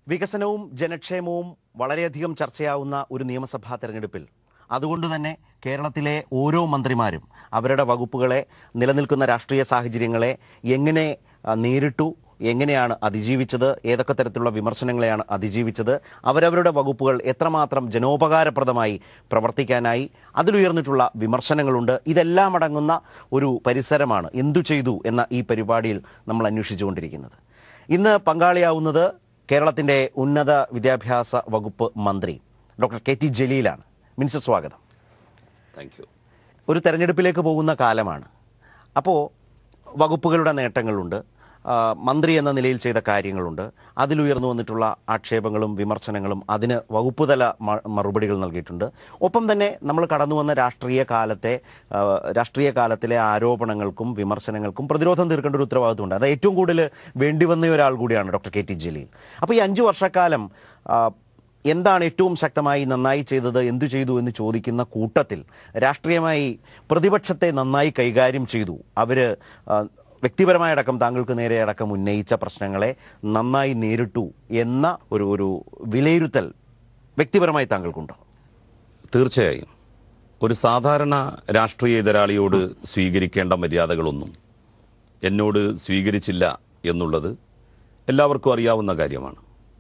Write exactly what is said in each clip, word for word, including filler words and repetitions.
വികസനവും ജനക്ഷേമവും വളരെയധികം ചർച്ചയാവുന്ന ഒരു നിയമസഭാ തെരഞ്ഞെടുപ്പിൽ അതുകൊണ്ട് തന്നെ കേരളത്തിലെ ഓരോ മന്ത്രിമാരും അവരുടെ വകുപ്പുകളെ, നിലനിൽക്കുന്ന രാഷ്ട്രീയ സാഹചര്യങ്ങളെ എങ്ങനെ നേരിട്ടു, എങ്ങനെയാണ് അതിജീവിച്ചത്, ഏതൊക്കെ തരത്തിലുള്ള വിമർശനങ്ങളെയാണ് അതിജീവിച്ചത്, അവരവരുടെ വകുപ്പുകൾ എത്രമാത്രം ജനോപകാരപ്രദമായി പ്രവർത്തിക്കാനായി, അതിലുയർന്നിട്ടുള്ള വിമർശനങ്ങളുണ്ട്. ഇതെല്ലാം അടങ്ങുന്ന ഒരു പരിസരമാണ് എന്തു ചെയ്തു എന്ന ഈ പരിപാടിയിൽ നമ്മൾ അന്വേഷിച്ചുകൊണ്ടിരിക്കുന്നത്. ഇന്ന് പങ്കാളിയാവുന്നത് കേരളത്തിൻ്റെ ഉന്നത വിദ്യാഭ്യാസ വകുപ്പ് മന്ത്രി ഡോക്ടർ കെ ടി ജലീലാണ്. മിനിസ്റ്റർ, സ്വാഗതം. Thank you. ഒരു തെരഞ്ഞെടുപ്പിലേക്ക് പോകുന്ന കാലമാണ്. അപ്പോൾ വകുപ്പുകളുടെ നേട്ടങ്ങളുണ്ട്, മന്ത്രി എന്ന നിലയിൽ ചെയ്ത കാര്യങ്ങളുണ്ട്, അതിലുയർന്നു വന്നിട്ടുള്ള ആക്ഷേപങ്ങളും വിമർശനങ്ങളും, അതിന് വകുപ്പ് തല മറുപടികൾ നൽകിയിട്ടുണ്ട്. ഒപ്പം തന്നെ നമ്മൾ കടന്നു വന്ന രാഷ്ട്രീയ കാലത്തെ രാഷ്ട്രീയ കാലത്തിലെ ആരോപണങ്ങൾക്കും വിമർശനങ്ങൾക്കും പ്രതിരോധം തീർക്കേണ്ട ഒരു ഉത്തരവാദിത്വമുണ്ട്. അത് ഏറ്റവും കൂടുതൽ വേണ്ടിവന്ന ഒരാൾ കൂടിയാണ് ഡോക്ടർ കെ ടി ജലീൽ. അപ്പോൾ ഈ അഞ്ചു വർഷക്കാലം എന്താണ് ഏറ്റവും ശക്തമായി നന്നായി ചെയ്തത്, എന്തു ചെയ്തു എന്ന് ചോദിക്കുന്ന കൂട്ടത്തിൽ രാഷ്ട്രീയമായി പ്രതിപക്ഷത്തെ നന്നായി കൈകാര്യം ചെയ്തു. അവർ വ്യക്തിപരമായ അടക്കം താങ്കൾക്ക് നേരെ അടക്കം ഉന്നയിച്ച പ്രശ്നങ്ങളെ നന്നായി നേരിട്ടു എന്ന ഒരു ഒരു വിലയിരുത്തൽ വ്യക്തിപരമായി താങ്കൾക്കുണ്ടോ? തീർച്ചയായും. ഒരു സാധാരണ രാഷ്ട്രീയ എതിരാളിയോട് സ്വീകരിക്കേണ്ട മര്യാദകളൊന്നും എന്നോട് സ്വീകരിച്ചില്ല എന്നുള്ളത് എല്ലാവർക്കും അറിയാവുന്ന കാര്യമാണ്.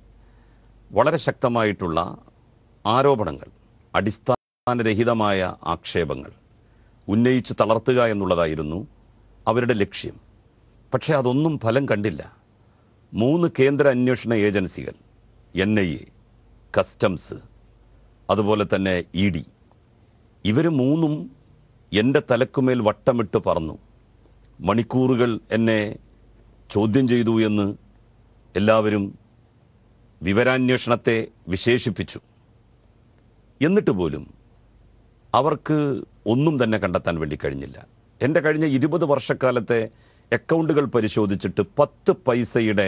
വളരെ ശക്തമായിട്ടുള്ള ആരോപണങ്ങൾ, അടിസ്ഥാനരഹിതമായ ആക്ഷേപങ്ങൾ ഉന്നയിച്ച് തളർത്തുക എന്നുള്ളതായിരുന്നു അവരുടെ ലക്ഷ്യം. പക്ഷേ അതൊന്നും ഫലം കണ്ടില്ല. മൂന്ന് കേന്ദ്ര അന്വേഷണ ഏജൻസികൾ, എൻ ഐ എ, കസ്റ്റംസ്, അതുപോലെ തന്നെ ഇ ഡി, ഇവർ മൂന്നും എൻ്റെ തലക്കുമേൽ വട്ടമിട്ട് പറന്നു. മണിക്കൂറുകൾ എന്നെ ചോദ്യം ചെയ്തു എന്ന് എല്ലാവരും വിവരാന്വേഷണത്തെ വിശേഷിപ്പിച്ചു. എന്നിട്ട് പോലും അവർക്ക് ഒന്നും തന്നെ കണ്ടെത്താൻ വേണ്ടി കഴിഞ്ഞില്ല. എൻ്റെ കഴിഞ്ഞ ഇരുപത് വർഷക്കാലത്തെ അക്കൗണ്ടുകൾ പരിശോധിച്ചിട്ട് പത്ത് പൈസയുടെ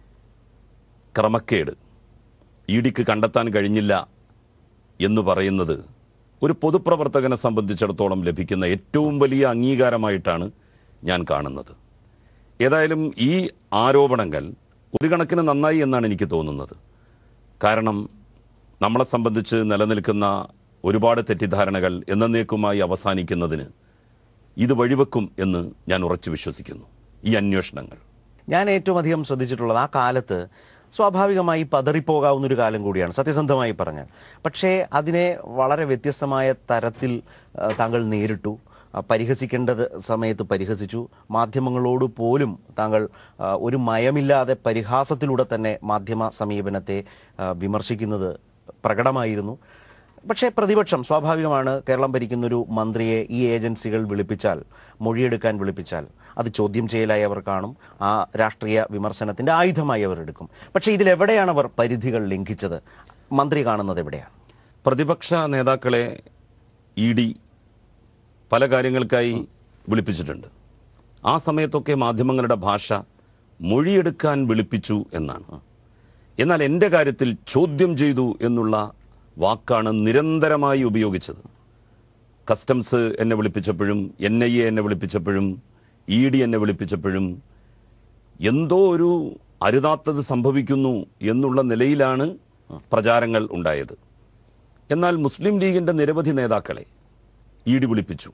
ക്രമക്കേട് ഇ ഡിക്ക് കണ്ടെത്താൻ കഴിഞ്ഞില്ല എന്ന് പറയുന്നത് ഒരു പൊതുപ്രവർത്തകനെ സംബന്ധിച്ചിടത്തോളം ലഭിക്കുന്ന ഏറ്റവും വലിയ അംഗീകാരമായിട്ടാണ് ഞാൻ കാണുന്നത്. ഏതായാലും ഈ ആരോപണങ്ങൾ ഒരു കണക്കിന് നന്നായി എന്നാണ് എനിക്ക് തോന്നുന്നത്. കാരണം നമ്മളെ സംബന്ധിച്ച് നിലനിൽക്കുന്ന ഒരുപാട് തെറ്റിദ്ധാരണകൾ എന്നേക്കുമായി അവസാനിക്കുന്നതിന് ഇത് വഴിവെക്കും എന്ന് ഞാൻ ഉറച്ചു വിശ്വസിക്കുന്നു. ഈ അന്വേഷണങ്ങൾ ഞാൻ ഏറ്റവും അധികം ശ്രദ്ധിച്ചിട്ടുള്ളത് ആ കാലത്ത് സ്വാഭാവികമായി പതറിപ്പോകാവുന്നൊരു കാലം കൂടിയാണ്, സത്യസന്ധമായി പറഞ്ഞാൽ. പക്ഷേ അതിനെ വളരെ വ്യത്യസ്തമായ തരത്തിൽ താങ്കൾ നേരിട്ടു. പരിഹസിക്കേണ്ടത് സമയത്ത് പരിഹസിച്ചു. മാധ്യമങ്ങളോട് പോലും താങ്കൾ ഒരു മയമില്ലാതെ പരിഹാസത്തിലൂടെ തന്നെ മാധ്യമ സമീപനത്തെ വിമർശിക്കുന്നത് പ്രകടമായിരുന്നു. പക്ഷേ പ്രതിപക്ഷം സ്വാഭാവികമാണ്, കേരളം ഭരിക്കുന്നൊരു മന്ത്രിയെ ഈ ഏജൻസികൾ വിളിപ്പിച്ചാൽ, മൊഴിയെടുക്കാൻ വിളിപ്പിച്ചാൽ അത് ചോദ്യം ചെയ്യലായി അവർ കാണും, ആ രാഷ്ട്രീയ വിമർശനത്തിൻ്റെ ആയുധമായി അവർ എടുക്കും. പക്ഷേ ഇതിലെവിടെയാണ് അവർ പരിധികൾ ലംഘിച്ചത്? മന്ത്രി കാണുന്നത് എവിടെയാണ്? പ്രതിപക്ഷ നേതാക്കളെ ഇ ഡി പല കാര്യങ്ങൾക്കായി വിളിപ്പിച്ചിട്ടുണ്ട്. ആ സമയത്തൊക്കെ മാധ്യമങ്ങളുടെ ഭാഷ മൊഴിയെടുക്കാൻ വിളിപ്പിച്ചു എന്നാണ്. എന്നാൽ എൻ്റെ കാര്യത്തിൽ ചോദ്യം ചെയ്തു എന്നുള്ള വാക്കാണ് നിരന്തരമായി ഉപയോഗിച്ചത്. കസ്റ്റംസ് എന്നെ വിളിപ്പിച്ചപ്പോഴും, എൻ ഐ എ എന്നെ വിളിപ്പിച്ചപ്പോഴും, ഇ ഡി എന്നെ വിളിപ്പിച്ചപ്പോഴും എന്തോ ഒരു അരുതാത്തത് സംഭവിക്കുന്നു എന്നുള്ള നിലയിലാണ് പ്രചാരങ്ങൾ ഉണ്ടായത്. എന്നാൽ മുസ്ലിം ലീഗിൻ്റെ നിരവധി നേതാക്കളെ ഇ ഡി വിളിപ്പിച്ചു.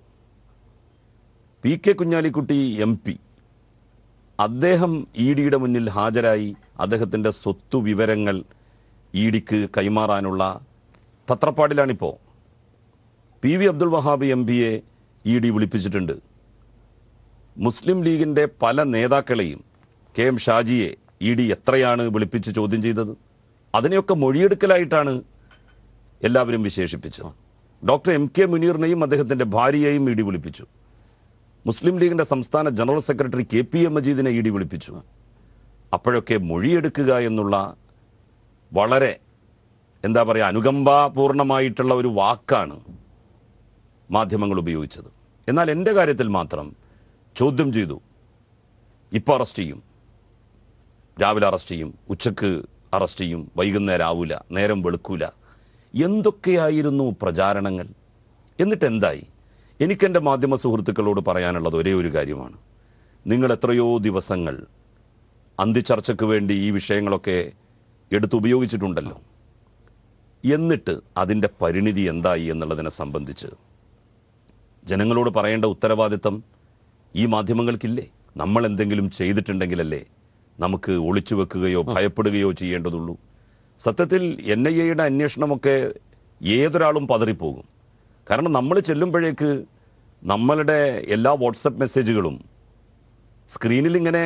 P K Kunhalikutty M P, അദ്ദേഹം ഇ ഡിയുടെ മുന്നിൽ ഹാജരായി അദ്ദേഹത്തിൻ്റെ സ്വത്തു വിവരങ്ങൾ ഇ ഡിക്ക് കൈമാറാനുള്ള തത്രപ്പാടിലാണിപ്പോൾ. P V Abdul Wahab M പിയെ ഇ ഡി വിളിപ്പിച്ചിട്ടുണ്ട്. മുസ്ലിം ലീഗിൻ്റെ പല നേതാക്കളെയും, കെ എം ഷാജിയെ ഇ ഡി എത്രയാണ് വിളിപ്പിച്ച് ചോദ്യം ചെയ്തത്? അതിനെയൊക്കെ മൊഴിയെടുക്കലായിട്ടാണ് എല്ലാവരും വിശേഷിപ്പിച്ചത്. ഡോക്ടർ എം കെ മുനീറിനെയും അദ്ദേഹത്തിൻ്റെ ഭാര്യയെയും ഇ ഡി വിളിപ്പിച്ചു. മുസ്ലിം ലീഗിൻ്റെ സംസ്ഥാന general secretary K P A മജീദിനെ ഇ ഡി വിളിപ്പിച്ചു. അപ്പോഴൊക്കെ മൊഴിയെടുക്കുക എന്നുള്ള വളരെ എന്താ പറയുക അനുകമ്പാപൂർണമായിട്ടുള്ള ഒരു വാക്കാണ് മാധ്യമങ്ങൾ ഉപയോഗിച്ചത്. എന്നാൽ എൻ്റെ കാര്യത്തിൽ മാത്രം ചോദ്യം ചെയ്തു, ഇപ്പോൾ അറസ്റ്റ് ചെയ്യും, രാവിലെ അറസ്റ്റ് ചെയ്യും, ഉച്ചക്ക് അറസ്റ്റ് ചെയ്യും, വൈകുന്നേരം ആവില്ല, നേരം വെളുക്കൂല, എന്തൊക്കെയായിരുന്നു പ്രചാരണങ്ങൾ. എന്നിട്ട് എന്തായി? എനിക്കെൻ്റെ മാധ്യമ സുഹൃത്തുക്കളോട് പറയാനുള്ളത് ഒരേ ഒരു കാര്യമാണ്. നിങ്ങൾ എത്രയോ ദിവസങ്ങൾ അന്തിച്ചർച്ചയ്ക്ക് വേണ്ടി ഈ വിഷയങ്ങളൊക്കെ എടുത്ത് ഉപയോഗിച്ചിട്ടുണ്ടല്ലോ. എന്നിട്ട് അതിൻ്റെ പരിണിതി എന്തായി എന്നുള്ളതിനെ സംബന്ധിച്ച് ജനങ്ങളോട് പറയേണ്ട ഉത്തരവാദിത്തം ഈ മാധ്യമങ്ങൾക്കില്ലേ? നമ്മൾ എന്തെങ്കിലും ചെയ്തിട്ടുണ്ടെങ്കിലല്ലേ നമുക്ക് ഒളിച്ചു വെക്കുകയോ ഭയപ്പെടുകയോ ചെയ്യേണ്ടതുള്ളൂ. സത്യത്തിൽ എൻ ഐ എയുടെ അന്വേഷണമൊക്കെ ഏതൊരാളും പതറിപ്പോകും. കാരണം നമ്മൾ ചെല്ലുമ്പോഴേക്ക് നമ്മളുടെ എല്ലാ വാട്സപ്പ് മെസ്സേജുകളും സ്ക്രീനിൽ ഇങ്ങനെ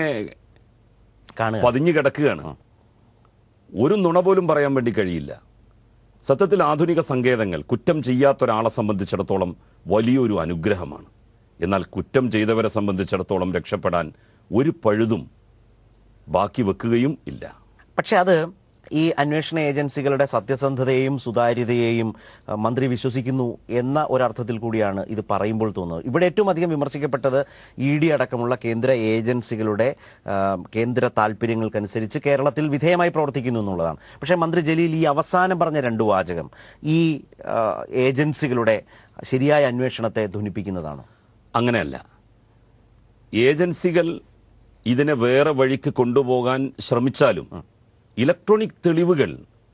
പതിഞ്ഞു കിടക്കുകയാണ്. ഒരു നുണ പോലും പറയാൻ വേണ്ടി കഴിയില്ല. സത്യത്തിൽ ആധുനിക സങ്കേതങ്ങൾ കുറ്റം ചെയ്യാത്തൊരാളെ സംബന്ധിച്ചിടത്തോളം വലിയൊരു അനുഗ്രഹമാണ്. എന്നാൽ കുറ്റം ചെയ്തവരെ സംബന്ധിച്ചിടത്തോളം രക്ഷപ്പെടാൻ ഒരു പഴുതും ബാക്കി വെക്കുകയും ഇല്ല. പക്ഷെ അത് ഈ അന്വേഷണ ഏജൻസികളുടെ സത്യസന്ധതയെയും സുതാര്യതയെയും മന്ത്രി വിശ്വസിക്കുന്നു എന്ന ഒരർത്ഥത്തിൽ കൂടിയാണ് ഇത് പറയുമ്പോൾ തോന്നുന്നത്. ഇവിടെ ഏറ്റവും അധികം വിമർശിക്കപ്പെട്ടത് ഇ ഡി അടക്കമുള്ള കേന്ദ്ര ഏജൻസികളുടെ കേന്ദ്ര താല്പര്യങ്ങൾക്കനുസരിച്ച് കേരളത്തിൽ വിധേയമായി പ്രവർത്തിക്കുന്നു എന്നുള്ളതാണ്. പക്ഷേ മന്ത്രി ജലീൽ ഈ അവസാനം പറഞ്ഞ രണ്ടു വാചകം ഈ ഏജൻസികളുടെ ശരിയായ അന്വേഷണത്തെ ധ്വനിപ്പിക്കുന്നതാണോ? അങ്ങനെയല്ല. ഏജൻസികൾ ഇതിനെ വേറെ വഴിക്ക് കൊണ്ടുപോകാൻ ശ്രമിച്ചാലും ഇലക്ട്രോണിക് തെളിവുകൾ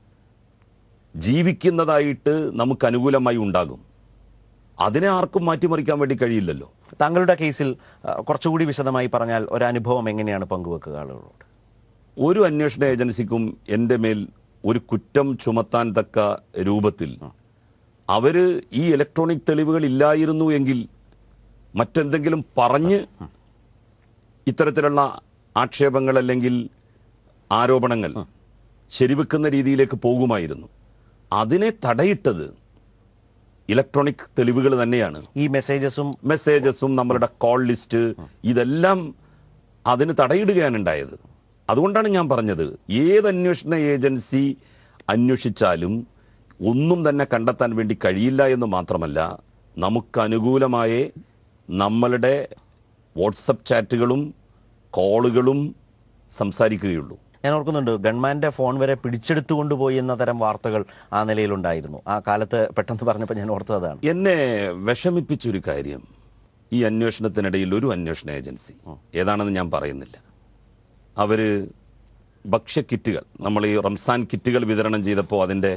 ജീവിക്കുന്നതായിട്ട് നമുക്ക് അനുകൂലമായി ഉണ്ടാകും. അതിനെ ആർക്കും മാറ്റിമറിക്കാൻ വേണ്ടി കഴിയില്ലല്ലോ. താങ്കളുടെ കേസിൽ കുറച്ചുകൂടി വിശദമായി പറഞ്ഞാൽ ഒരനുഭവം എങ്ങനെയാണ് പങ്കുവെക്കുക ആളുകളോട്? ഒരു അന്വേഷണ ഏജൻസിക്കും എൻ്റെ മേൽ ഒരു കുറ്റം ചുമത്താൻ തക്ക രൂപത്തിൽ അവര് ഈ ഇലക്ട്രോണിക് തെളിവുകൾ ഇല്ലായിരുന്നു എങ്കിൽ മറ്റെന്തെങ്കിലും പറഞ്ഞ് ഇത്തരത്തിലുള്ള ആക്ഷേപങ്ങൾ അല്ലെങ്കിൽ ആരോപണങ്ങൾ ശരിവെക്കുന്ന രീതിയിലേക്ക് പോകുമായിരുന്നു. അതിനെ തടയിട്ടത് ഇലക്ട്രോണിക് തെളിവുകൾ തന്നെയാണ്. ഈ മെസ്സേജസും മെസ്സേജസും നമ്മളുടെ കോൾ ലിസ്റ്റ് ഇതെല്ലാം അതിന് തടയിടുകയാണ് ഉണ്ടായത്. അതുകൊണ്ടാണ് ഞാൻ പറഞ്ഞത്, ഏത് അന്വേഷണ ഏജൻസി അന്വേഷിച്ചാലും ഒന്നും തന്നെ കണ്ടെത്താൻ വേണ്ടി കഴിയില്ല എന്ന് മാത്രമല്ല, നമുക്ക് അനുകൂലമായ നമ്മളുടെ വാട്സപ്പ് ചാറ്റുകളും കോളുകളും സംസാരിക്കുകയുള്ളൂ. ഞാൻ ഓർക്കുന്നുണ്ട്, ഗവൺമെന്റ് ഫോൺ വരെ പിടിച്ചെടുത്തു കൊണ്ടുപോയി എന്ന തരം വാർത്തകൾ ആ നിലയിലുണ്ടായിരുന്നു. ആ കാലത്ത് പെട്ടെന്ന് പറഞ്ഞപ്പോൾ ഞാൻ ഓർത്തതാണ്. എന്നെ വിഷമിപ്പിച്ചൊരു കാര്യം, ഈ അന്വേഷണത്തിനിടയിൽ ഒരു അന്വേഷണ ഏജൻസി, ഏതാണെന്ന് ഞാൻ പറയുന്നില്ല, അവര് ഭക്ഷ്യക്കിറ്റുകൾ, നമ്മൾ ഈ റംസാൻ കിറ്റുകൾ വിതരണം ചെയ്തപ്പോൾ അതിൻ്റെ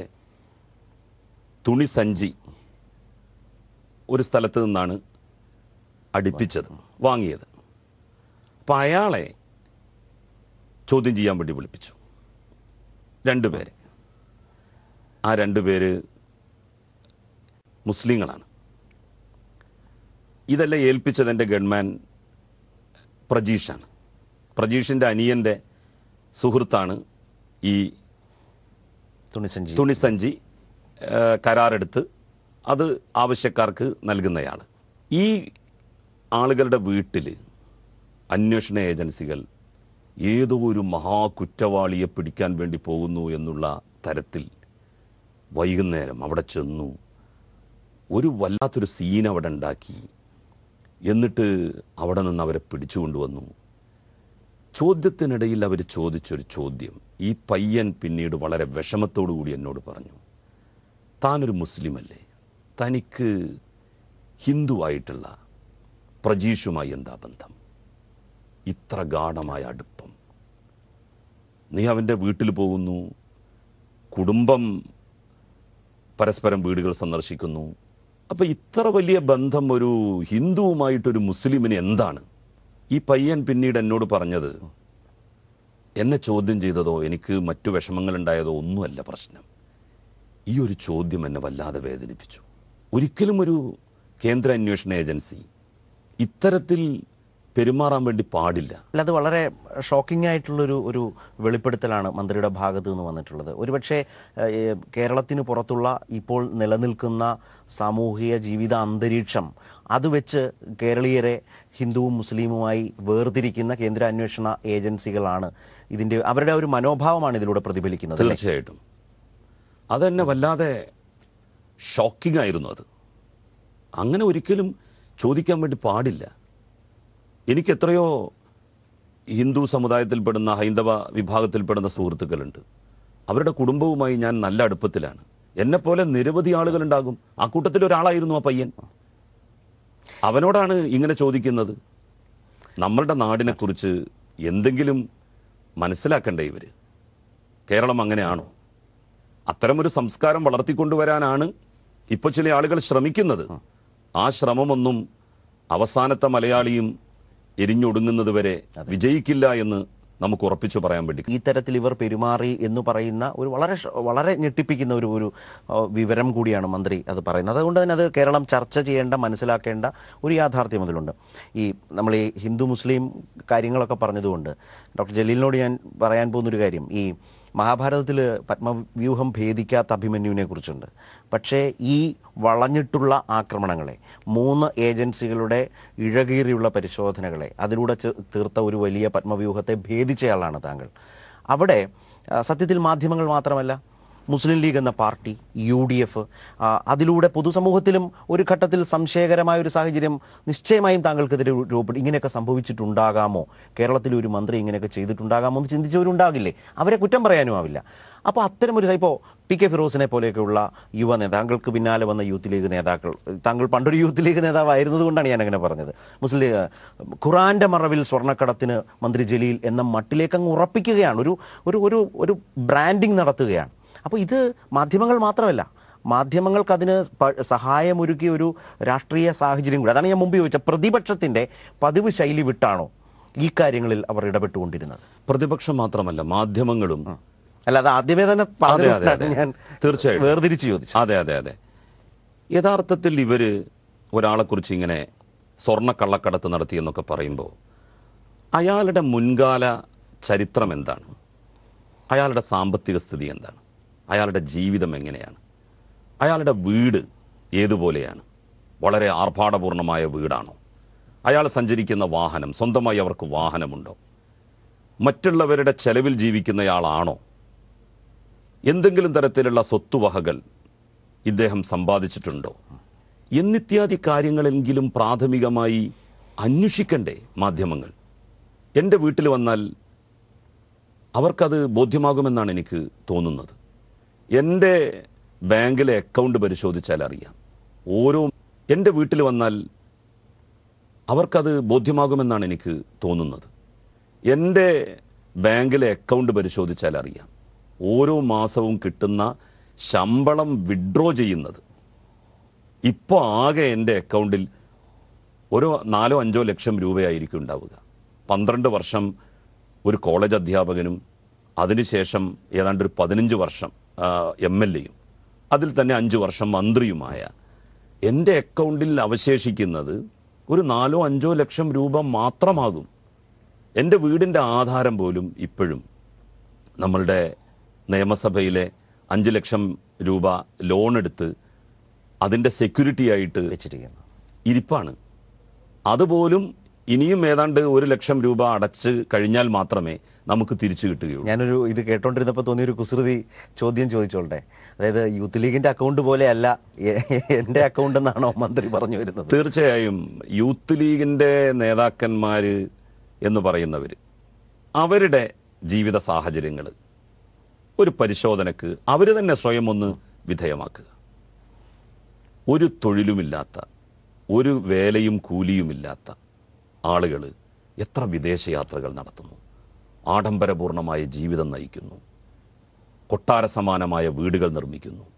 തുണി സഞ്ചി ഒരു സ്ഥലത്ത് നിന്നാണ് അടുപ്പിച്ചത്, വാങ്ങിയത്. അപ്പം അയാളെ ചോദ്യം ചെയ്യാൻ വേണ്ടി വിളിപ്പിച്ചു രണ്ടുപേരെ. ആ രണ്ടുപേര് മുസ്ലിങ്ങളാണ്. ഇതെല്ലാം ഏൽപ്പിച്ചത് എൻ്റെ ഗൺമാൻ പ്രജീഷാണ്. പ്രജീഷിൻ്റെ അനിയൻ്റെ സുഹൃത്താണ് ഈ തുണിസഞ്ചി തുണിസഞ്ചി കരാറെടുത്ത് അത് ആവശ്യക്കാർക്ക് നൽകുന്നയാൾ. ഈ ആളുകളുടെ വീട്ടിൽ അന്വേഷണ ഏജൻസികൾ ഏതോ ഒരു മഹാകുറ്റവാളിയെ പിടിക്കാൻ വേണ്ടി പോകുന്നു എന്നുള്ള തരത്തിൽ വൈകുന്നേരം അവിടെ ചെന്നു. ഒരു വല്ലാത്തൊരു സീൻ അവിടെ ഉണ്ടാക്കി. എന്നിട്ട് അവിടെ നിന്ന് അവരെ പിടിച്ചുകൊണ്ടുവന്നു. ചോദ്യത്തിനിടയിൽ അവർ ചോദിച്ചൊരു ചോദ്യം, ഈ പയ്യൻ പിന്നീട് വളരെ വിഷമത്തോടു കൂടി എന്നോട് പറഞ്ഞു, താനൊരു മുസ്ലിമല്ലേ, തനിക്ക് ഹിന്ദുവായിട്ടുള്ള പ്രജീഷുമായി എന്താ ബന്ധം? ഇത്ര ഗാഢമായ അടുപ്പം. നീ അവൻ്റെ വീട്ടിൽ പോകുന്നു, കുടുംബം പരസ്പരം വീടുകൾ സന്ദർശിക്കുന്നു. അപ്പം ഇത്ര വലിയ ബന്ധം ഒരു ഹിന്ദുവുമായിട്ടൊരു മുസ്ലിമിന് എന്താണ്? ഈ പയ്യൻ പിന്നീട് എന്നോട് പറഞ്ഞത്, എന്നെ ചോദ്യം ചെയ്തതോ എനിക്ക് മറ്റു വിഷമങ്ങളുണ്ടായതോ ഒന്നുമല്ല പ്രശ്നം, ഈ ഒരു ചോദ്യം എന്നെ വല്ലാതെ വേദനിപ്പിച്ചു. ഒരിക്കലും ഒരു കേന്ദ്ര അന്വേഷണ ഏജൻസി ഇത്തരത്തിൽ പെരുമാറാൻ വേണ്ടി പാടില്ല. അല്ല, അത് വളരെ ഷോക്കിംഗ് ആയിട്ടുള്ളൊരു ഒരു വെളിപ്പെടുത്തലാണ് മന്ത്രിയുടെ ഭാഗത്തു നിന്ന് വന്നിട്ടുള്ളത്. ഒരുപക്ഷെ കേരളത്തിന് പുറത്തുള്ള ഇപ്പോൾ നിലനിൽക്കുന്ന സാമൂഹിക ജീവിത അന്തരീക്ഷം അത് വെച്ച് കേരളീയരെ ഹിന്ദുവും മുസ്ലിമുമായി വേർതിരിക്കുന്ന കേന്ദ്ര അന്വേഷണ ഏജൻസികളാണ് ഇതിൻ്റെ, അവരുടെ ഒരു മനോഭാവമാണ് ഇതിലൂടെ പ്രതിഫലിക്കുന്നത്. തീർച്ചയായിട്ടും അതെന്നെ വല്ലാതെ ഷോക്കിംഗ് ആയിരുന്നു. അത് അങ്ങനെ ഒരിക്കലും ചോദിക്കാൻ വേണ്ടി പാടില്ല. എനിക്ക് എത്രയോ ഹിന്ദു സമുദായത്തിൽപ്പെടുന്ന ഹൈന്ദവ വിഭാഗത്തിൽപ്പെടുന്ന സുഹൃത്തുക്കളുണ്ട്. അവരുടെ കുടുംബവുമായി ഞാൻ നല്ല അടുപ്പത്തിലാണ്. എന്നെപ്പോലെ നിരവധി ആളുകളുണ്ടാകും. ആ കൂട്ടത്തിൽ ഒരാളായിരുന്നു ആ പയ്യൻ. അവനോടാണ് ഇങ്ങനെ ചോദിക്കുന്നത്. നമ്മളുടെ നാടിനെക്കുറിച്ച് എന്തെങ്കിലും മനസ്സിലാക്കണ്ടേ ഇവർ? കേരളം അങ്ങനെയാണോ? അത്തരമൊരു സംസ്കാരം വളർത്തിക്കൊണ്ടുവരാനാണ് ഇപ്പോൾ ചില ആളുകൾ ശ്രമിക്കുന്നത്. ആ ശ്രമമൊന്നും അവസാനത്തെ മലയാളിയും എരിഞ്ഞൊടുങ്ങുന്നത് വരെ വിജയിക്കില്ല എന്ന് നമുക്ക് ഉറപ്പിച്ചു പറയാൻ വേണ്ടി. ഈ തരത്തിൽ ഇവർ പെരുമാറി എന്ന് പറയുന്ന ഒരു വളരെ വളരെ ഞെട്ടിപ്പിക്കുന്ന ഒരു ഒരു വിവരം കൂടിയാണ് മന്ത്രി അത് പറയുന്നത്. അതുകൊണ്ട് തന്നെ അത് കേരളം ചർച്ച ചെയ്യേണ്ട, മനസ്സിലാക്കേണ്ട ഒരു യാഥാർത്ഥ്യം അതിലുണ്ട്. ഈ നമ്മൾ ഈ ഹിന്ദു മുസ്ലിം കാര്യങ്ങളൊക്കെ പറഞ്ഞതുകൊണ്ട് ഡോക്ടർ ജലീലിനോട് ഞാൻ പറയാൻ പോകുന്നൊരു കാര്യം, ഈ മഹാഭാരതത്തിൽ പത്മവ്യൂഹം ഭേദിക്കാത്ത അഭിമന്യുവിനെ കുറിച്ചുണ്ട്. പക്ഷേ ഈ വളഞ്ഞിട്ടുള്ള ആക്രമണങ്ങളെ, മൂന്ന് ഏജൻസികളുടെ ഇഴകീറിയുള്ള പരിശോധനകളെ അതിലൂടെ തീർത്ത ഒരു വലിയ പത്മവ്യൂഹത്തെ ഭേദിച്ചയാളാണ് താങ്കൾ. അവിടെ സത്യത്തിൽ മാധ്യമങ്ങൾ മാത്രമല്ല, മുസ്ലിം ലീഗ് എന്ന പാർട്ടി, യു ഡി എഫ്, അതിലൂടെ പൊതുസമൂഹത്തിലും ഒരു ഘട്ടത്തിൽ സംശയകരമായ ഒരു സാഹചര്യം നിശ്ചയമായും താങ്കൾക്കെതിരെ രൂപപ്പെട്ടു. ഇങ്ങനെയൊക്കെ സംഭവിച്ചിട്ടുണ്ടാകാമോ, കേരളത്തിൽ ഒരു മന്ത്രി ഇങ്ങനെയൊക്കെ ചെയ്തിട്ടുണ്ടാകാമോ എന്ന് ചിന്തിച്ചവരുണ്ടാകില്ലേ? അവരെ കുറ്റം പറയാനും ആവില്ല. അപ്പോൾ അത്തരമൊരു ഇപ്പോൾ പി കെ ഫിറോസിനെ പോലെയൊക്കെയുള്ള യുവ നേതാക്കൾക്ക് പിന്നാലെ വന്ന യൂത്ത് ലീഗ് നേതാക്കൾ, താങ്കൾ പണ്ടൊരു യൂത്ത് ലീഗ് നേതാവായിരുന്നത് കൊണ്ടാണ് ഞാൻ അങ്ങനെ പറഞ്ഞത്, മുസ്ലിം ലീഗ് ഖുറാന്റെ മറവിൽ സ്വർണ്ണക്കടത്തിന് മന്ത്രി ജലീൽ എന്ന മട്ടിലേക്ക് അങ്ങ് ഉറപ്പിക്കുകയാണ്, ഒരു ഒരു ഒരു ഒരു ബ്രാൻഡിങ് നടത്തുകയാണ്. അപ്പോൾ ഇത് മാധ്യമങ്ങൾ മാത്രമല്ല, മാധ്യമങ്ങൾക്ക് അതിന് സഹായമൊരുക്കിയ ഒരു രാഷ്ട്രീയ സാഹചര്യം കൂടി. അതാണ് ഞാൻ മുമ്പ് ചോദിച്ചത്, പ്രതിപക്ഷത്തിൻ്റെ പതിവ് ശൈലി വിട്ടാണോ ഈ കാര്യങ്ങളിൽ അവർ ഇടപെട്ടുകൊണ്ടിരുന്നത്? പ്രതിപക്ഷം മാത്രമല്ല, മാധ്യമങ്ങളും. അല്ല, അത് ആദ്യമേ തന്നെ ഞാൻ തീർച്ചയായും വേർതിരിച്ച് ചോദിച്ചു. അതെ അതെ അതെ യഥാർത്ഥത്തിൽ ഇവര് ഒരാളെക്കുറിച്ച് ഇങ്ങനെ സ്വർണ്ണ കള്ളക്കടത്ത് നടത്തി എന്നൊക്കെ പറയുമ്പോൾ അയാളുടെ മുൻകാല ചരിത്രം എന്താണ്, അയാളുടെ സാമ്പത്തിക സ്ഥിതി എന്താണ്, അയാളുടെ ജീവിതം എങ്ങനെയാണ്, അയാളുടെ വീട് ഏതുപോലെയാണ്, വളരെ ആർഭാടപൂർണമായ വീടാണോ, അയാൾ സഞ്ചരിക്കുന്ന വാഹനം, സ്വന്തമായി അവർക്ക് വാഹനമുണ്ടോ, മറ്റുള്ളവരുടെ ചെലവിൽ ജീവിക്കുന്നയാളാണോ, എന്തെങ്കിലും തരത്തിലുള്ള സ്വത്തുവകകൾ ഇദ്ദേഹം സമ്പാദിച്ചിട്ടുണ്ടോ എന്നിത്യാദി കാര്യങ്ങളെങ്കിലും പ്രാഥമികമായി അന്വേഷിക്കണ്ടേ മാധ്യമങ്ങൾ? എൻ്റെ വീട്ടിൽ വന്നാൽ അവർക്കത് ബോധ്യമാകുമെന്നാണ് എനിക്ക് തോന്നുന്നത്. എൻ്റെ ബാങ്കിലെ അക്കൗണ്ട് പരിശോധിച്ചാൽ അറിയാം. ഓരോ എൻ്റെ വീട്ടിൽ വന്നാൽ അവർക്കത് ബോധ്യമാകുമെന്നാണ് എനിക്ക് തോന്നുന്നത്. എൻ്റെ ബാങ്കിലെ അക്കൗണ്ട് പരിശോധിച്ചാൽ അറിയാം. ഓരോ മാസവും കിട്ടുന്ന ശമ്പളം വിഡ്രോ ചെയ്യുന്നത് ഇപ്പോൾ ആകെ എൻ്റെ അക്കൗണ്ടിൽ ഒരു നാലോ അഞ്ചോ ലക്ഷം രൂപയായിരിക്കും ഉണ്ടാവുക. പന്ത്രണ്ട് വർഷം ഒരു കോളേജ് അധ്യാപകനും അതിനുശേഷം ഏതാണ്ട് ഒരു പതിനഞ്ച് വർഷം എം എൽ എയും അതിൽ തന്നെ അഞ്ച് വർഷം മന്ത്രിയുമായ എൻ്റെ അക്കൗണ്ടിൽ അവശേഷിക്കുന്നത് ഒരു നാലോ അഞ്ചോ ലക്ഷം രൂപ മാത്രമാകും. എൻ്റെ വീടിൻ്റെ ആധാരം പോലും ഇപ്പോഴും നമ്മളുടെ നിയമസഭയിലെ അഞ്ച് ലക്ഷം രൂപ ലോൺ എടുത്ത് അതിൻ്റെ സെക്യൂരിറ്റി ആയിട്ട് വെച്ചിരിക്കുന്നു ഇരിപ്പാണ്. അതുപോലും ഇനിയും ഏതാണ്ട് ഒരു ലക്ഷം രൂപ അടച്ച് കഴിഞ്ഞാൽ മാത്രമേ നമുക്ക് തിരിച്ചു കിട്ടുകയുള്ളൂ. ഞാനൊരു ഇത് കേട്ടോണ്ടിരുന്നപ്പോൾ തോന്നിയൊരു കുസൃതി ചോദ്യം ചോദിച്ചോളട്ടെ. അതായത് യൂത്ത് ലീഗിന്റെ അക്കൗണ്ട് പോലെ അല്ല എൻ്റെ അക്കൗണ്ട് എന്നാണോ മന്ത്രി പറഞ്ഞു വരുന്നത്? തീർച്ചയായും യൂത്ത് ലീഗിൻ്റെ നേതാക്കന്മാർ എന്ന് പറയുന്നവർ അവരുടെ ജീവിത സാഹചര്യങ്ങൾ ഒരു പരിശോധനക്ക് അവർ തന്നെ സ്വയം ഒന്ന് വിധേയമാക്കുക. ഒരു തൊഴിലുമില്ലാത്ത, ഒരു വേലയും കൂലിയുമില്ലാത്ത ആളുകൾ എത്ര വിദേശയാത്രകൾ നടത്തുന്നു, ആഡംബരപൂർണമായ ജീവിതം നയിക്കുന്നു, കൊട്ടാര സമാനമായ വീടുകൾ നിർമ്മിക്കുന്നു,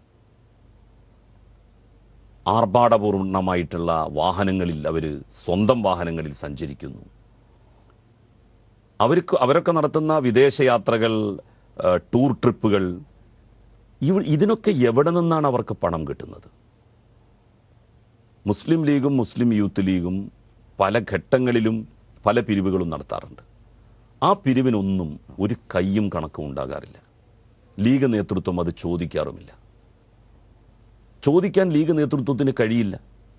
ആർഭാടപൂർണമായിട്ടുള്ള വാഹനങ്ങളിൽ അവർ സ്വന്തം വാഹനങ്ങളിൽ സഞ്ചരിക്കുന്നു. അവർക്ക് അവരൊക്കെ നടത്തുന്ന വിദേശയാത്രകൾ, ടൂർ ട്രിപ്പുകൾ, ഇവ ഇതിനൊക്കെ എവിടെ നിന്നാണ് അവർക്ക് പണം കിട്ടുന്നത്? മുസ്ലിം ലീഗും മുസ്ലിം യൂത്ത് ലീഗും പല ഘട്ടങ്ങളിലും പല പിരിവുകളും നടത്താറുണ്ട്. ആ പിരിവിനൊന്നും ഒരു കയ്യും കണക്കും ഉണ്ടാകാറില്ല. ലീഗ് നേതൃത്വം അത് ചോദിക്കാറുമില്ല. ചോദിക്കാൻ ലീഗ് നേതൃത്വത്തിന് കഴിയില്ല.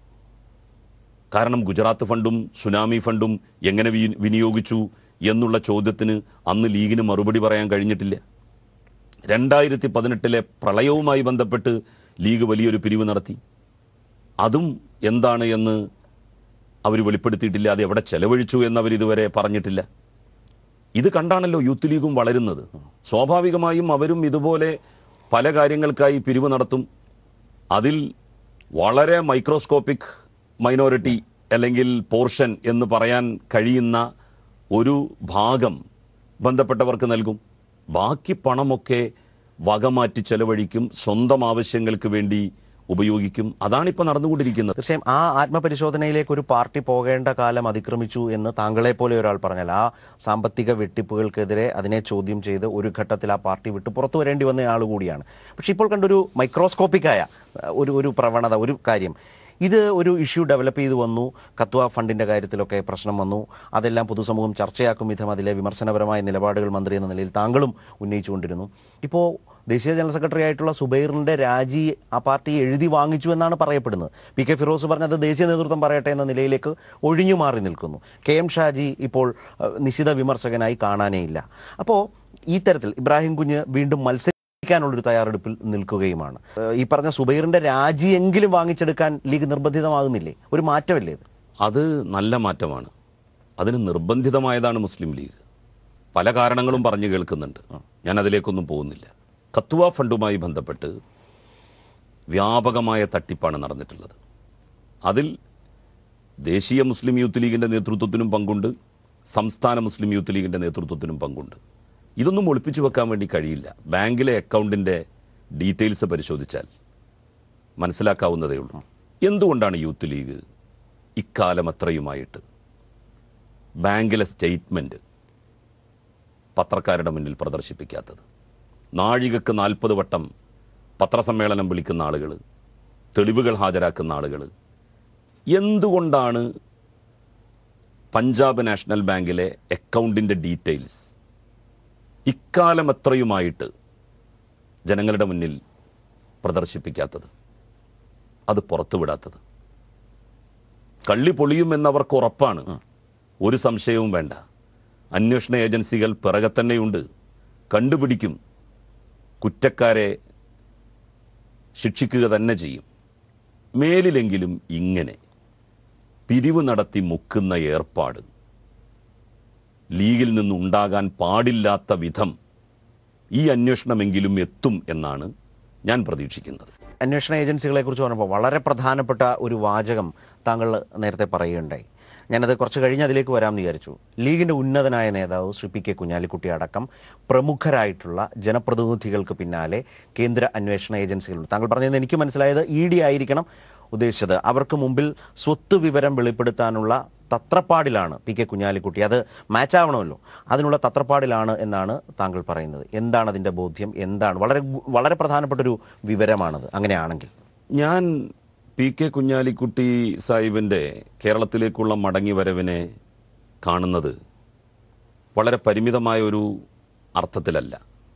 കാരണം ഗുജറാത്ത് ഫണ്ടും സുനാമി ഫണ്ടും എങ്ങനെ വിനിയോഗിച്ചു എന്നുള്ള ചോദ്യത്തിന് അന്ന് ലീഗിന് മറുപടി പറയാൻ കഴിഞ്ഞിട്ടില്ല. രണ്ടായിരത്തി പതിനെട്ടിലെ പ്രളയവുമായി ബന്ധപ്പെട്ട് ലീഗ് വലിയൊരു പിരിവ് നടത്തി. അതും എന്താണ് എന്ന് അവർ വെളിപ്പെടുത്തിയിട്ടില്ല. അത് എവിടെ ചെലവഴിച്ചു എന്നവർ ഇതുവരെ പറഞ്ഞിട്ടില്ല. ഇത് കണ്ടാണല്ലോ യൂത്ത് ലീഗും വളരുന്നത്. സ്വാഭാവികമായും അവരും ഇതുപോലെ പല കാര്യങ്ങൾക്കായി പിരിവ് നടത്തും. അതിൽ വളരെ മൈക്രോസ്കോപ്പിക് മൈനോറിറ്റി അല്ലെങ്കിൽ പോർഷൻ എന്ന് പറയാൻ കഴിയുന്ന ഒരു ഭാഗം ബന്ധപ്പെട്ടവർക്ക് നൽകും. ബാക്കി പണമൊക്കെ വകമാറ്റി ചെലവഴിക്കും, സ്വന്തം ആവശ്യങ്ങൾക്ക് വേണ്ടി ഉപയോഗിക്കും. അതാണിപ്പോൾ നടന്നുകൊണ്ടിരിക്കുന്നത്. തീർച്ചയായും ആ ആത്മപരിശോധനയിലേക്ക് ഒരു പാർട്ടി പോകേണ്ട കാലം അതിക്രമിച്ചു എന്ന് താങ്കളെ പോലെ ഒരാൾ പറഞ്ഞാൽ, ആ സാമ്പത്തിക വെട്ടിപ്പുകൾക്കെതിരെ അതിനെ ചോദ്യം ചെയ്ത് ഒരു ഘട്ടത്തിൽ ആ പാർട്ടി വിട്ട് പുറത്തു വരേണ്ടി വന്ന ആൾ കൂടിയാണ്. പക്ഷേ ഇപ്പോൾ കണ്ടൊരു മൈക്രോസ്കോപ്പിക്കായ ഒരു ഒരു പ്രവണത, ഒരു കാര്യം, ഇത് ഒരു ഇഷ്യൂ ഡെവലപ്പ് ചെയ്തു വന്നു. കത്വ ഫണ്ടിൻ്റെ കാര്യത്തിലൊക്കെ പ്രശ്നം വന്നു. അതെല്ലാം പൊതുസമൂഹം ചർച്ചയാക്കും വിധം അതിലെ വിമർശനപരമായ നിലപാടുകൾ മന്ത്രി എന്ന നിലയിൽ താങ്കളും ഉന്നയിച്ചുകൊണ്ടിരുന്നു. ഇപ്പോൾ ദേശീയ ജനറൽ സെക്രട്ടറി ആയിട്ടുള്ള സുബൈറിൻ്റെ രാജി ആ പാർട്ടി എഴുതി വാങ്ങിച്ചു എന്നാണ് പറയപ്പെടുന്നത്. പി കെ ഫിറോസ് പറഞ്ഞത് ദേശീയ നേതൃത്വം പറയട്ടെ എന്ന നിലയിലേക്ക് ഒഴിഞ്ഞു മാറി നിൽക്കുന്നു. കെ എം ഷാജി ഇപ്പോൾ നിശിത വിമർശകനായി കാണാനേ ഇല്ല. അപ്പോൾ ഈ തരത്തിൽ ഇബ്രാഹിം കുഞ്ഞ് വീണ്ടും മത്സരിക്കാനുള്ളൊരു തയ്യാറെടുപ്പിൽ നിൽക്കുകയുമാണ്. ഈ പറഞ്ഞ സുബൈറിൻ്റെ രാജിയെങ്കിലും വാങ്ങിച്ചെടുക്കാൻ ലീഗ് നിർബന്ധിതമാകുന്നില്ലേ? ഒരു മാറ്റമല്ലേ ഇത്? അത് നല്ല മാറ്റമാണ്. അതിന് നിർബന്ധിതമായതാണ് മുസ്ലിം ലീഗ്. പല കാരണങ്ങളും പറഞ്ഞു കേൾക്കുന്നുണ്ട്. ഞാൻ അതിലേക്കൊന്നും പോകുന്നില്ല. കത്വ ഫണ്ടുമായി ബന്ധപ്പെട്ട് വ്യാപകമായ തട്ടിപ്പാണ് നടന്നിട്ടുള്ളത്. അതിൽ ദേശീയ മുസ്ലിം യൂത്ത് ലീഗിൻ്റെ നേതൃത്വത്തിനും പങ്കുണ്ട്, സംസ്ഥാന മുസ്ലിം യൂത്ത് ലീഗിൻ്റെ നേതൃത്വത്തിനും പങ്കുണ്ട്. ഇതൊന്നും ഒളിപ്പിച്ചു വെക്കാൻ വേണ്ടി കഴിയില്ല. ബാങ്കിലെ അക്കൗണ്ടിൻ്റെ ഡീറ്റെയിൽസ് പരിശോധിച്ചാൽ മനസ്സിലാക്കാവുന്നതേ ഉള്ളൂ. എന്തുകൊണ്ടാണ് യൂത്ത് ലീഗ് ഇക്കാലം അത്രയുമായിട്ട് ബാങ്കിലെ സ്റ്റേറ്റ്മെൻറ്റ് പത്രക്കാരുടെ മുന്നിൽ പ്രദർശിപ്പിക്കാത്തത്? നാഴികക്ക് നാൽപ്പത് വട്ടം പത്രസമ്മേളനം വിളിക്കുന്ന ആളുകൾ, തെളിവുകൾ ഹാജരാക്കുന്ന ആളുകൾ, എന്തുകൊണ്ടാണ് പഞ്ചാബ് നാഷണൽ ബാങ്കിലെ അക്കൗണ്ടിൻ്റെ ഡീറ്റെയിൽസ് ഇക്കാലം എത്രയുമായിട്ട് ജനങ്ങളുടെ മുന്നിൽ പ്രദർശിപ്പിക്കാത്തത്, അത് പുറത്തുവിടാത്തത്? കള്ളി പൊളിയുമെന്നവർക്ക് ഉറപ്പാണ്, ഒരു സംശയവും വേണ്ട. അന്വേഷണ ഏജൻസികൾ പിറകെ തന്നെയുണ്ട്, കണ്ടുപിടിക്കും, കുറ്റക്കാരെ ശിക്ഷിക്കുക തന്നെ ചെയ്യും. മേലിലെങ്കിലും ഇങ്ങനെ പിരിവ് നടത്തി മുക്കുന്ന ഏർപ്പാട് ലീഗിൽ നിന്നുണ്ടാകാൻ പാടില്ലാത്ത വിധം ഈ അന്വേഷണമെങ്കിലും എത്തും എന്നാണ് ഞാൻ പ്രതീക്ഷിക്കുന്നത്. അന്വേഷണ ഏജൻസികളെക്കുറിച്ച് പറഞ്ഞപ്പോൾ വളരെ പ്രധാനപ്പെട്ട ഒരു വാചകം താങ്കൾ നേരത്തെ പറയുകയുണ്ടായി. ഞാനത് കുറച്ച് കഴിഞ്ഞ് അതിലേക്ക് വരാമെന്ന് വിചാരിച്ചു. ലീഗിൻ്റെ ഉന്നതനായ നേതാവ് ശ്രീ പി കെ കുഞ്ഞാലിക്കുട്ടി അടക്കം പ്രമുഖരായിട്ടുള്ള ജനപ്രതിനിധികൾക്ക് പിന്നാലെ കേന്ദ്ര അന്വേഷണ ഏജൻസികളുണ്ട്. താങ്കൾ പറഞ്ഞത് എനിക്ക് മനസ്സിലായത് ഇ ഡി ആയിരിക്കണം ഉദ്ദേശിച്ചത്. അവർക്ക് മുമ്പിൽ സ്വത്ത് വിവരം വെളിപ്പെടുത്താനുള്ള തത്രപ്പാടിലാണ് പി കെ കുഞ്ഞാലിക്കുട്ടി. അത് മാച്ചാവണമല്ലോ, അതിനുള്ള തത്രപ്പാടിലാണ് എന്നാണ് താങ്കൾ പറയുന്നത്. എന്താണ് അതിൻ്റെ ബോധ്യം? എന്താണ്? വളരെ വളരെ പ്രധാനപ്പെട്ടൊരു വിവരമാണത് അങ്ങനെയാണെങ്കിൽ. ഞാൻ പി കെ കുഞ്ഞാലിക്കുട്ടി സാഹിബിൻ്റെ കേരളത്തിലേക്കുള്ള മടങ്ങി വരവിനെ കാണുന്നത് വളരെ പരിമിതമായ ഒരു അർത്ഥത്തിലല്ല.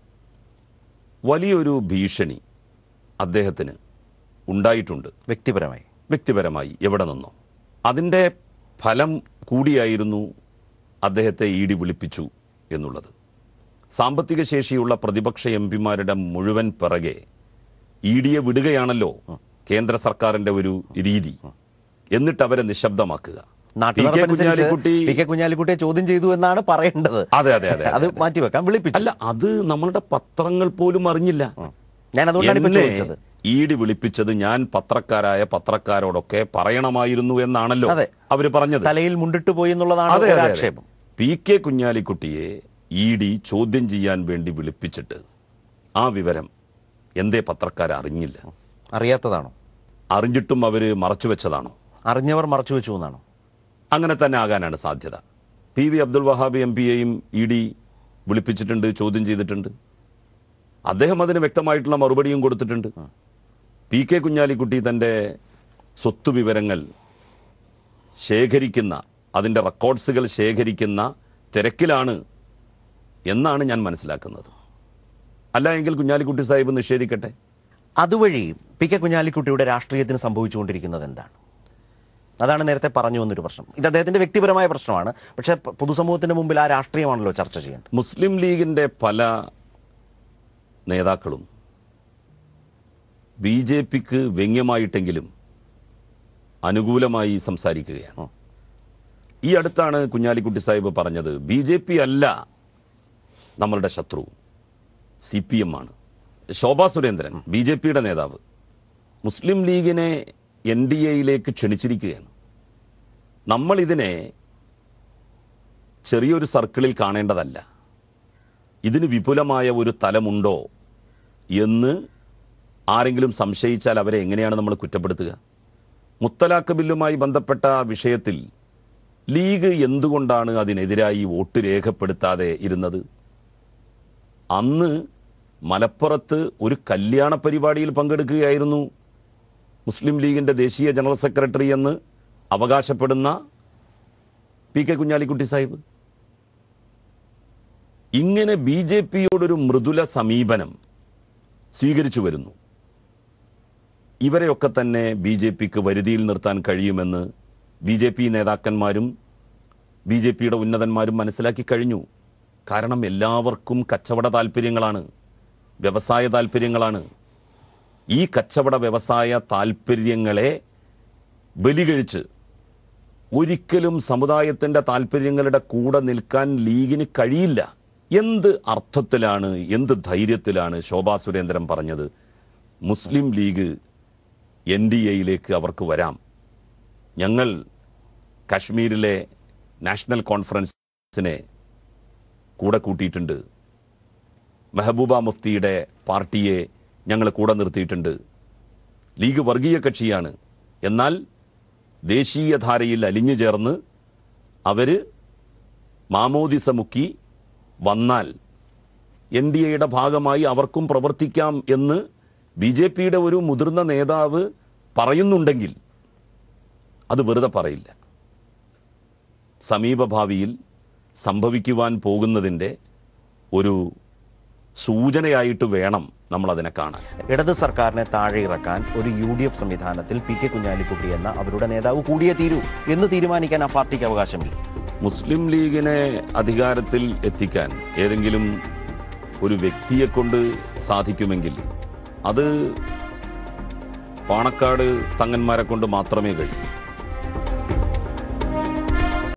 വലിയൊരു ഭീഷണി അദ്ദേഹത്തിന് ഉണ്ടായിട്ടുണ്ട് വ്യക്തിപരമായി വ്യക്തിപരമായി എവിടെ നിന്നോ. അതിൻ്റെ ഫലം കൂടിയായിരുന്നു അദ്ദേഹത്തെ ഇ ഡി വിളിപ്പിച്ചു എന്നുള്ളത്. സാമ്പത്തിക ശേഷിയുള്ള പ്രതിപക്ഷ എം പിമാരുടെ മുഴുവൻ പിറകെ ഇ ഡിയെ വിടുകയാണല്ലോ കേന്ദ്ര സർക്കാരിൻ്റെ ഒരു രീതി. എന്നിട്ട് അവരെ നിശബ്ദമാക്കുക. കുഞ്ഞാലിക്കുട്ടിയെ ചോദ്യം ചെയ്തു എന്നാണ് പറയേണ്ടത്. അതെ അതെ അതെ അത് മാറ്റിവെക്കാൻ വിളിപ്പിച്ചു. അല്ല, അത് നമ്മളുടെ പത്രങ്ങൾ പോലും അറിഞ്ഞില്ല. ഞാൻ അതുകൊണ്ടാണ് ചോദിച്ചത്. ഇ ഡി വിളിപ്പിച്ചത് ഞാൻ പത്രക്കാരായ പത്രക്കാരോടൊക്കെ പറയണമായിരുന്നു എന്നാണല്ലോ അവര് പറഞ്ഞത്. തലയിൽ മുണ്ടിട്ട് പോയി എന്നുള്ളതാണ് ആക്ഷേപം. പി കെ കുഞ്ഞാലിക്കുട്ടിയെ ഇ ഡി ചോദ്യം ചെയ്യാൻ വേണ്ടി വിളിപ്പിച്ചിട്ട് ആ വിവരം എന്തേ പത്രക്കാർ അറിഞ്ഞില്ല? അറിയാത്തതാണോ? അറിഞ്ഞിട്ടും അവര് മറച്ചു വെച്ചതാണോ? അറിഞ്ഞവർ മറച്ചു വെച്ചു എന്നാണോ? അങ്ങനെ തന്നെ ആകാനാണ് സാധ്യത. P V Abdul Wahab M പിയെയും ഇ ഡി വിളിപ്പിച്ചിട്ടുണ്ട്, ചോദ്യം ചെയ്തിട്ടുണ്ട്. അദ്ദേഹം അതിന് വ്യക്തമായിട്ടുള്ള മറുപടിയും കൊടുത്തിട്ടുണ്ട്. പി കെ കുഞ്ഞാലിക്കുട്ടി തൻ്റെ സ്വത്ത് വിവരങ്ങൾ ശേഖരിക്കുന്ന, അതിൻ്റെ റെക്കോർഡ്സുകൾ ശേഖരിക്കുന്ന തിരക്കിലാണ് എന്നാണ് ഞാൻ മനസ്സിലാക്കുന്നത്. അല്ല എങ്കിൽ കുഞ്ഞാലിക്കുട്ടി സാഹിബ് നിഷേധിക്കട്ടെ. അതുവഴി പി കെ കുഞ്ഞാലിക്കുട്ടിയുടെ രാഷ്ട്രീയത്തിന് സംഭവിച്ചുകൊണ്ടിരിക്കുന്നത് എന്താണ്? അതാണ് നേരത്തെ പറഞ്ഞു വന്നൊരു പ്രശ്നം. ഇത് അദ്ദേഹത്തിൻ്റെ വ്യക്തിപരമായ പ്രശ്നമാണ്, പക്ഷേ പൊതുസമൂഹത്തിൻ്റെ മുമ്പിൽ ആ രാഷ്ട്രീയമാണല്ലോ ചർച്ച ചെയ്യേണ്ടത്. മുസ്ലിം ലീഗിൻ്റെ പല നേതാക്കളും ബി ജെ പിക്ക് വ്യംഗ്യമായിട്ടെങ്കിലും അനുകൂലമായി സംസാരിക്കുകയാണ്. ഈ അടുത്താണ് കുഞ്ഞാലിക്കുട്ടി സാഹിബ് പറഞ്ഞത്, ബി ജെ പി അല്ല നമ്മളുടെ ശത്രു, സി പി എം ആണ്. ശോഭാ സുരേന്ദ്രൻ, ബി ജെ പിയുടെ നേതാവ്, മുസ്ലിം ലീഗിനെ എൻ ഡി എയിലേക്ക് ക്ഷണിച്ചിരിക്കുകയാണ്. നമ്മളിതിനെ ചെറിയൊരു സർക്കിളിൽ കാണേണ്ടതല്ല. ഇതിന് വിപുലമായ ഒരു തലമുണ്ടോ എന്ന് ആരെങ്കിലും സംശയിച്ചാൽ അവരെ എങ്ങനെയാണ് നമ്മൾ കുറ്റപ്പെടുത്തുക? മുത്തലാഖ് ബില്ലുമായി ബന്ധപ്പെട്ട വിഷയത്തിൽ ലീഗ് എന്തുകൊണ്ടാണ് അതിനെതിരായി വോട്ട് രേഖപ്പെടുത്താതെ ഇരുന്നത്? അന്ന് മലപ്പുറത്ത് ഒരു കല്യാണ പരിപാടിയിൽ പങ്കെടുക്കുകയായിരുന്നു മുസ്ലിം ലീഗിൻ്റെ ദേശീയ ജനറൽ സെക്രട്ടറി എന്ന് അവകാശപ്പെടുന്ന പി കെ കുഞ്ഞാലിക്കുട്ടി സാഹിബ്. ഇങ്ങനെ ബി ജെ പിയോടൊരു മൃദുല സമീപനം സ്വീകരിച്ചു വരുന്നു. ഇവരെയൊക്കെ തന്നെ ബി ജെ പിക്ക് വരുതിയിൽ നിർത്താൻ കഴിയുമെന്ന് ബി ജെ പി നേതാക്കന്മാരും ബി ജെ പിയുടെ ഉന്നതന്മാരും മനസ്സിലാക്കി കഴിഞ്ഞു. കാരണം എല്ലാവർക്കും കച്ചവട താല്പര്യങ്ങളാണ്, വ്യവസായ താല്പര്യങ്ങളാണ്. ഈ കച്ചവട വ്യവസായ താല്പര്യങ്ങളെ ബലികഴിച്ച് ഒരിക്കലും സമുദായത്തിൻ്റെ താല്പര്യങ്ങളുടെ കൂടെ നിൽക്കാൻ ലീഗിന് കഴിയില്ല. എന്ത് അർത്ഥത്തിലാണ്, എന്ത് ധൈര്യത്തിലാണ് ശോഭാ സുരേന്ദ്രൻ പറഞ്ഞത് മുസ്ലിം ലീഗ് എൻ ഡി എയിലേക്ക് അവർക്ക് വരാം? ഞങ്ങൾ കശ്മീരിലെ നാഷണൽ കോൺഫറൻസിനെ കൂടെ കൂട്ടിയിട്ടുണ്ട്, മെഹബൂബ മുഫ്തിയുടെ പാർട്ടിയെ ഞങ്ങൾ കൂടെ നിർത്തിയിട്ടുണ്ട്. ലീഗ് വർഗീയ കക്ഷിയാണ്, എന്നാൽ ദേശീയധാരയിൽ അലിഞ്ഞു ചേർന്ന് അവർ മാമോദിസ മുക്കി വന്നാൽ എൻ ഡി എയുടെ ഭാഗമായി അവർക്കും പ്രവർത്തിക്കാം എന്ന് ബി ജെ പിയുടെ ഒരു മുതിർന്ന നേതാവ് പറയുന്നുണ്ടെങ്കിൽ അത് വെറുതെ പറയില്ല. സമീപഭാവിയിൽ സംഭവിക്കുവാൻ പോകുന്നതിൻ്റെ ഒരു സൂചനയായിട്ട് വേണം നമ്മളതിനെ കാണാൻ. ഇടത് സർക്കാരിനെ താഴെ ഇറക്കാൻ ഒരു യു ഡി എഫ് സംവിധാനത്തിൽ പി കെ കുഞ്ഞാലിക്കുട്ടി എന്ന അവരുടെ നേതാവ് കൂടിയേ തീരൂ എന്ന് തീരുമാനിക്കാൻ ആ പാർട്ടിക്ക് അവകാശമില്ല. മുസ്ലിം ലീഗിനെ അധികാരത്തിൽ എത്തിക്കാൻ ഏതെങ്കിലും ഒരു വ്യക്തിയെ കൊണ്ട് സാധിക്കുമെങ്കിൽ അത് പാണക്കാട് തങ്ങന്മാരെ കൊണ്ട് മാത്രമേ കഴിയൂ.